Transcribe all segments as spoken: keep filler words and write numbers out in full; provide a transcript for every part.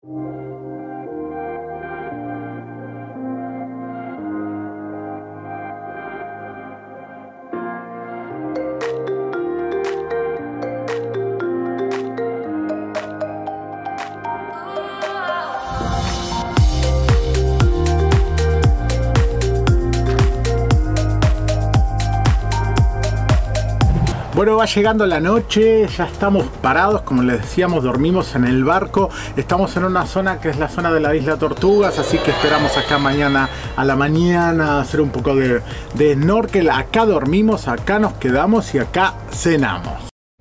Bueno, va llegando la noche, ya estamos parados, como les decíamos, dormimos en el barco. Estamos en una zona que es la zona de la isla Tortugas, así que esperamos acá mañana a la mañana hacer un poco de, de snorkel. Acá dormimos, acá nos quedamos y acá cenamos.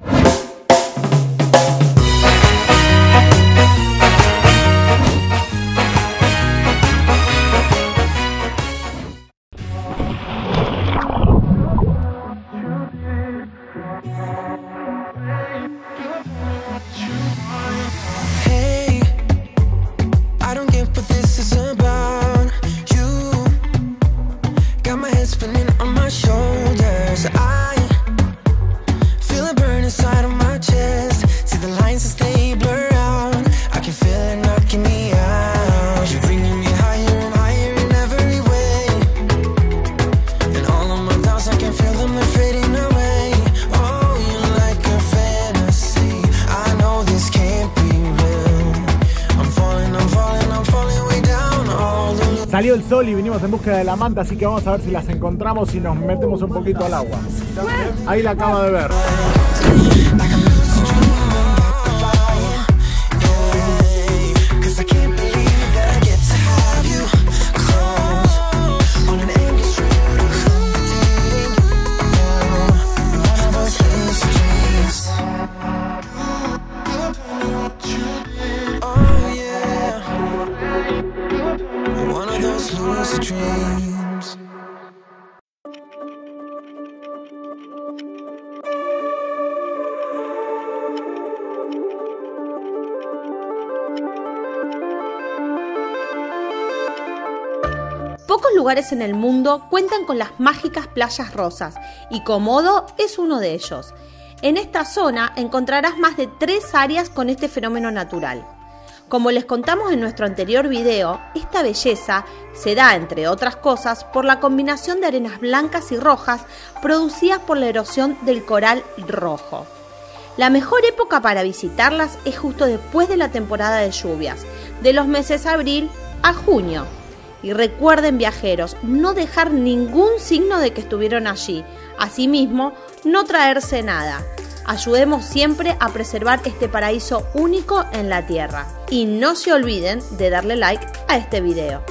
Salió el sol y vinimos en búsqueda de la manta, así que vamos a ver si las encontramos y nos metemos un poquito al agua. Ahí la acabo de ver. Pocos lugares en el mundo cuentan con las mágicas playas rosas y Komodo es uno de ellos. En esta zona encontrarás más de tres áreas con este fenómeno natural. Como les contamos en nuestro anterior video, esta belleza se da, entre otras cosas, por la combinación de arenas blancas y rojas producidas por la erosión del coral rojo. La mejor época para visitarlas es justo después de la temporada de lluvias, de los meses abril a junio. Y recuerden, viajeros, no dejar ningún signo de que estuvieron allí. Asimismo, no traerse nada. Ayudemos siempre a preservar este paraíso único en la Tierra. Y no se olviden de darle like a este video.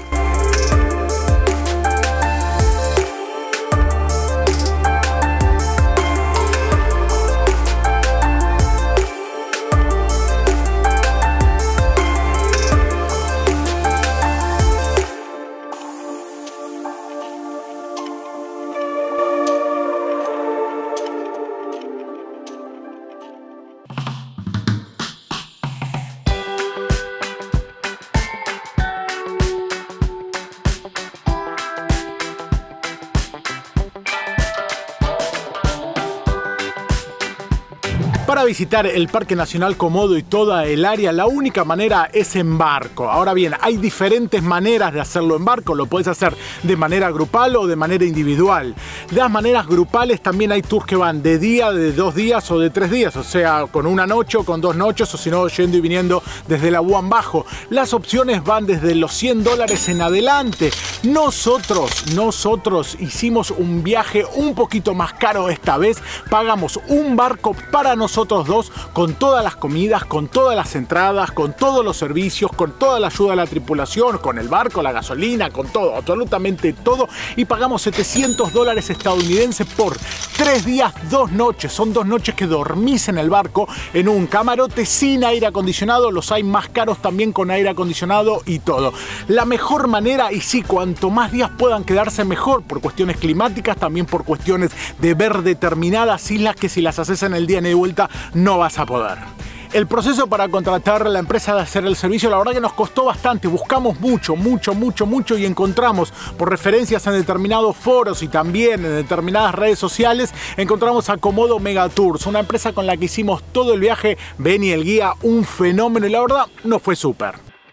Para visitar el Parque Nacional Komodo y toda el área, la única manera es en barco. Ahora bien, hay diferentes maneras de hacerlo en barco. Lo puedes hacer de manera grupal o de manera individual. Las maneras grupales también hay tours que van de día, de dos días o de tres días. O sea, con una noche o con dos noches, o si no, yendo y viniendo desde la Guam Bajo. Las opciones van desde los cien dólares en adelante. Nosotros, nosotros hicimos un viaje un poquito más caro esta vez. Pagamos un barco para nosotros dos, con todas las comidas, con todas las entradas, con todos los servicios, con toda la ayuda de la tripulación, con el barco, la gasolina, con todo, absolutamente todo, y pagamos setecientos dólares estadounidenses por tres días, dos noches. Son dos noches que dormís en el barco, en un camarote sin aire acondicionado. Los hay más caros también con aire acondicionado y todo. La mejor manera, y sí, cuanto más días puedan quedarse mejor, por cuestiones climáticas, también por cuestiones de ver determinadas islas que si las haces en el día y de vuelta no vas a poder. El proceso para contratar la empresa de hacer el servicio, la verdad que nos costó bastante. Buscamos mucho, mucho, mucho, mucho y encontramos por referencias en determinados foros y también en determinadas redes sociales, encontramos a Komodo Mega Tours, una empresa con la que hicimos todo el viaje. Benny, el guía, un fenómeno, y la verdad no fue súper.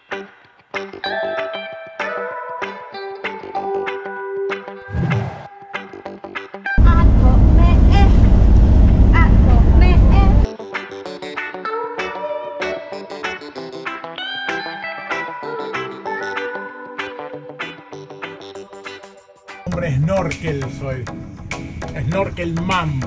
Hombre snorkel soy. Snorkel man.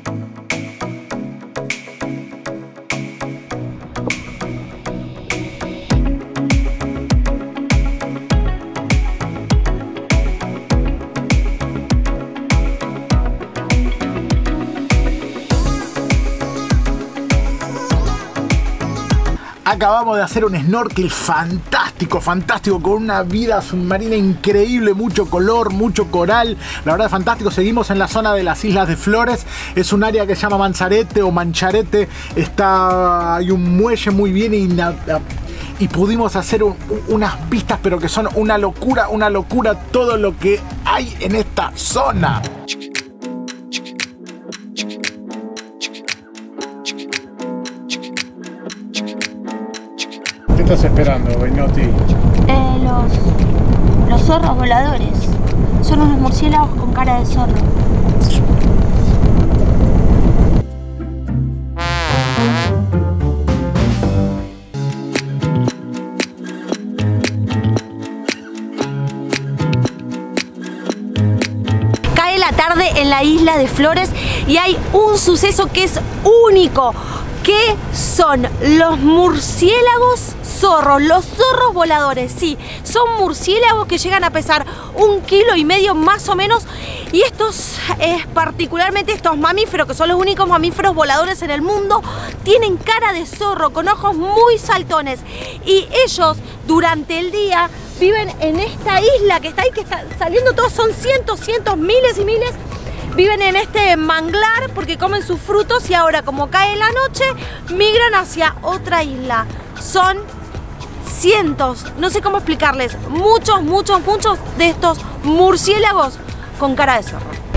Acabamos de hacer un snorkel fantástico, fantástico, con una vida submarina increíble, mucho color, mucho coral, la verdad es fantástico. Seguimos en la zona de las Islas de Flores, es un área que se llama Manzarete o Mancharete, está, hay un muelle muy bien y, y pudimos hacer un, unas vistas pero que son una locura, una locura todo lo que hay en esta zona. ¿Qué estás esperando, Benotti? Eh, los, los zorros voladores. Son unos murciélagos con cara de zorro. Cae la tarde en la Isla de Flores y hay un suceso que es único. ¿Qué son los murciélagos zorros? Los zorros voladores, sí, son murciélagos que llegan a pesar un kilo y medio más o menos. Y estos, eh, particularmente estos mamíferos, que son los únicos mamíferos voladores en el mundo, tienen cara de zorro, con ojos muy saltones. Y ellos, durante el día, viven en esta isla que está ahí, que está saliendo todos, son cientos, cientos, miles y miles. Viven en este manglar porque comen sus frutos y ahora, como cae la noche, migran hacia otra isla. Son cientos, no sé cómo explicarles, muchos, muchos, muchos de estos murciélagos con cara de zorro.